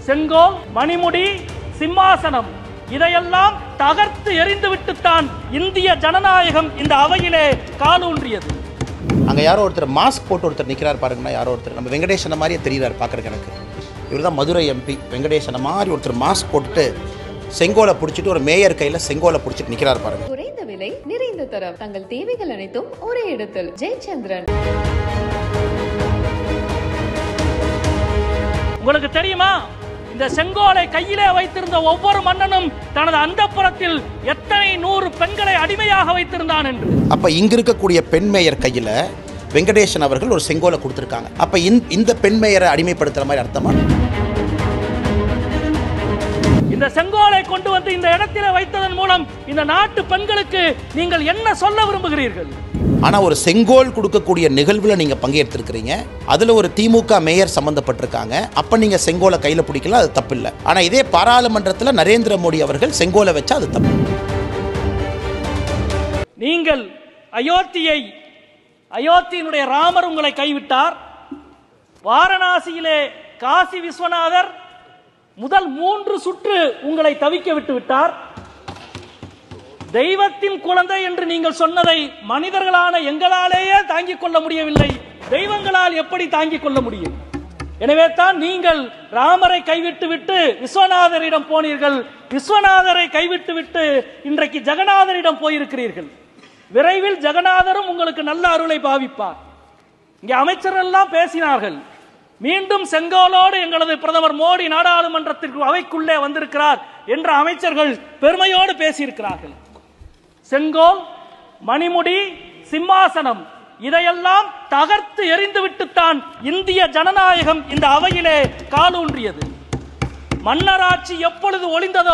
செங்கோல், மணிமுடி, சிம்மாசனம் இதையெல்லாம் தகர்த்து எறிந்துவிட்டுத்தான் இந்திய ஜனநாயகம் இந்த அவையிலே காலூன்றியது. அங்கே யாரோ ஒருத்தர் மாஸ்க் போட்டு ஒருத்தர் நிற்கிறார் பாருங்கன்னா, யாரோ ஒருத்தர் நம்ம வெங்கடேசனை மாதிரியே தெரிகிறார் பார்க்குறக்கு. எனக்கு இவர் தான் மதுரை எம்பி. வெங்கடேசனை மாதிரி ஒருத்தர் மாஸ்க் போட்டுட்டு செங்கோலை பிடிச்சிட்டு ஒரு மேயர் கையில் செங்கோலை பிடிச்சிட்டு நிற்கிறார் பாருங்க. குறைந்த விலை, நிறைந்த தரம், தங்கள் தேவைகள் அனைத்தும் ஒரே இடத்தில். ஜெயச்சந்திரன். உங்களுக்கு தெரியுமா, இந்த செங்கோலை கையிலே வைத்திருந்த ஒவ்வொரு மன்னனும் தனது அந்தப்புறத்தில் எத்தனை 100 பெண்களை அடிமையாக வைத்திருந்தான் என்று. அப்ப இங்க இருக்கக்கூடிய பெண் மேயர் கையில வெங்கடேசன் அவர்கள் ஒரு செங்கோலை கொடுத்திருக்காங்க. அப்ப இந்த பெண் மேயரை அடிமைப்படுத்துற மாதிரி அர்த்தமா? இந்த செங்கோலை கொண்டு வந்து இந்த இடத்திலே வைத்ததன் மூலம் இந்த நாட்டு பெண்களுக்கு நீங்கள் என்ன சொல்ல விரும்புகிறீர்கள்? ஆனா ஒரு செங்கோல் கொடுக்கக்கூடிய நிகழ்வுல நீங்க பங்கேற்றிருக்கிறீங்க. அதுல ஒரு திமுக மேயர் சம்பந்தப்பட்டிருக்காங்க. அப்ப நீங்க செங்கோலை கையில பிடிக்கல, அது தப்பு இல்லை. ஆனா இதே பாராளுமன்றத்தில் நரேந்திர மோடி அவர்கள் செங்கோலை வச்சா அது தப்பு. நீங்கள் அயோத்தியினுடைய ராமர் உங்களை கைவிட்டார். வாரணாசியிலே காசி விஸ்வநாதர் முதல் 3 சுற்று உங்களை தவிக்க விட்டு விட்டார். தெய்வத்தின் குழந்தை என்று நீங்கள் சொன்னதை மனிதர்களான எங்களாலேயே தாங்கிக் கொள்ள முடியவில்லை. தெய்வங்களால் எப்படி தாங்கிக் கொள்ள முடியும்? எனவே தான் நீங்கள் ராமரை கைவிட்டு விட்டு விஸ்வநாதரிடம் போனீர்கள். விஸ்வநாதரை கைவிட்டு விட்டு இன்றைக்கு ஜெகநாதரிடம் போயிருக்கிறீர்கள். விரைவில் ஜெகநாதரும் உங்களுக்கு நல்ல அருளை பாவிப்பார். இங்கே அமைச்சர்கள் எல்லாம் பேசினார்கள். மீண்டும் செங்கோலோடு எங்களது பிரதமர் மோடி நாடாளுமன்றத்திற்கு அவைக்குள்ளே வந்திருக்கிறார் என்ற அமைச்சர்கள் பெருமையோடு பேசியிருக்கிறார்கள். செங்கோல், மணிமுடி, சிம்மாசனம் இதையெல்லாம் தகர்த்து எறிந்துவிட்டுத்தான் இந்திய ஜனநாயகம் இந்த அவையிலே காலூன்றியது. மன்னராட்சி எப்பொழுது ஒளிந்ததோ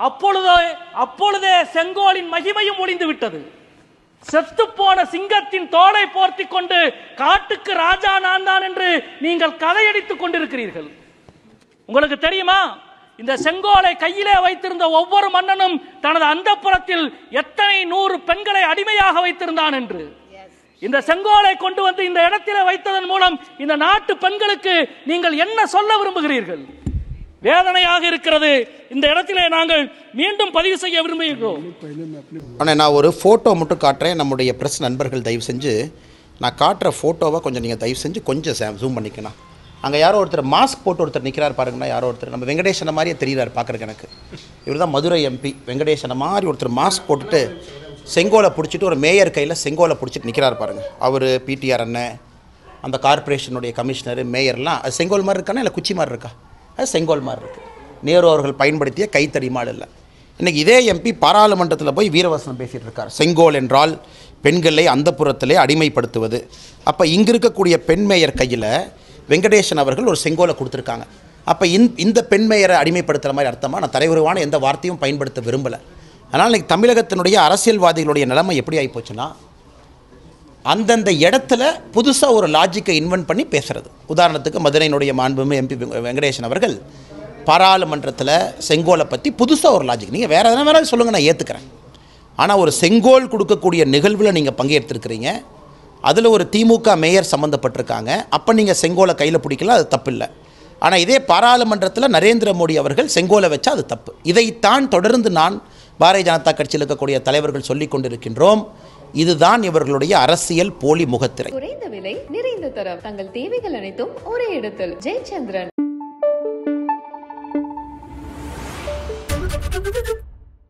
அப்பொழுதே செங்கோலின் மகிமையும் ஒளிந்து விட்டது. செத்துப்போன சிங்கத்தின் தோலை போர்த்தி கொண்டு காட்டுக்கு ராஜா நான் தான் என்று நீங்கள் கதையடித்துக் கொண்டிருக்கிறீர்கள். உங்களுக்கு தெரியுமா, இந்த செங்கோலை கையிலே வைத்திருந்த ஒவ்வொரு மன்னனும் தனது அந்தப்புறத்தில் எத்தனை 100 பெண்களை அடிமையாக வைத்திருந்தான் என்று. இந்த செங்கோலை கொண்டு வந்து இந்த இடத்திலே வைத்ததன் மூலம் இந்த நாட்டு பெண்களுக்கு நீங்கள் என்ன சொல்ல விரும்புகிறீர்கள்? வேதனையாக இருக்கிறது. இந்த இடத்திலே நாங்கள் மீண்டும் பதிவு செய்ய விரும்புகிறோம். ஆனால் நான் ஒரு ஃபோட்டோ மட்டும் காட்டுறேன். நம்முடைய பிரஸ் நண்பர்கள் தயவு செஞ்சு நான் காட்டுற ஃபோட்டோவை கொஞ்சம் நீங்கள் தயவு செஞ்சு கொஞ்சம் ஜூம் பண்ணிக்கணும். அங்கே யாரோ ஒருத்தர் மாஸ்க் போட்டு ஒருத்தர் நிற்கிறார் பாருங்கன்னா, யாரோ ஒருத்தர் நம்ம வெங்கடேசனை மாதிரியே தெரிகிறார் பார்க்குறக்கு. எனக்கு இவர் தான் மதுரை எம்பி. வெங்கடேசனை மாதிரி ஒருத்தர் மாஸ்க் போட்டுட்டு செங்கோலை பிடிச்சிட்டு ஒரு மேயர் கையில் செங்கோலை பிடிச்சிட்டு நிற்கிறார் பாருங்கள். அவர் பிடிஆர் அண்ணன், அந்த கார்பரேஷனுடைய கமிஷனர், மேயர்லாம் அது செங்கோல் மாதிரி இருக்கானா இல்லை குச்சி மாதிரி இருக்கா? அது செங்கோல் மாதிரி இருக்குது. நேரு அவர்கள் பயன்படுத்திய கைத்தறி மாடு இல்லை. இன்றைக்கி இதே எம்பி பாராளுமன்றத்தில் போய் வீரவசனம் பேசிகிட்டு இருக்கார். செங்கோல் என்றால் பெண்களை அந்தப்புறத்திலே அடிமைப்படுத்துவது. அப்போ இங்கே இருக்கக்கூடிய பெண் மேயர் கையில் வெங்கடேசன் அவர்கள் ஒரு செங்கோலை கொடுத்துருக்காங்க. அப்போ இந்த பெண் மேயரை அடிமைப்படுத்துகிற மாதிரி அர்த்தமாக நான் தலைவருவான எந்த வார்த்தையும் பயன்படுத்த விரும்பலை. அதனால் இன்றைக்கி தமிழகத்தினுடைய அரசியல்வாதிகளுடைய நிலைமை எப்படி ஆகிப்போச்சுன்னா, அந்தந்த இடத்துல புதுசாக ஒரு லாஜிக்கை இன்வென்ட் பண்ணி பேசுகிறது. உதாரணத்துக்கு மதுரையினுடைய மாண்புமிகு எம்பி வெங்கடேசன் அவர்கள் பாராளுமன்றத்தில் செங்கோலை பற்றி புதுசாக ஒரு லாஜிக், நீங்கள் வேறு எதனா வேணாலும் சொல்லுங்கள், நான் ஏற்றுக்கிறேன். ஆனால் ஒரு செங்கோல் கொடுக்கக்கூடிய நிகழ்வில் நீங்கள் பங்கேற்றிருக்கிறீங்க. அதில் ஒரு திமுக மேயர் சம்மந்தப்பட்டிருக்காங்க. அப்போ நீங்கள் செங்கோலை கையில் பிடிக்கல, அது தப்பு இல்லை. ஆனால் இதே பாராளுமன்றத்தில் நரேந்திர மோடி அவர்கள் செங்கோலை வச்சா அது தப்பு. இதைத்தான் தொடர்ந்து நான் பாரதிய ஜனதா கட்சியில் இருக்கக்கூடிய தலைவர்கள் சொல்லிக் கொண்டிருக்கின்றோம். இதுதான் இவர்களுடைய அரசியல் போலி முகத்திரை. குறைந்த விலை, நிறைந்த தரம், தங்கள் தேவைகள் அனைத்தும் ஒரே இடத்தில். ஜெயச்சந்திரன்.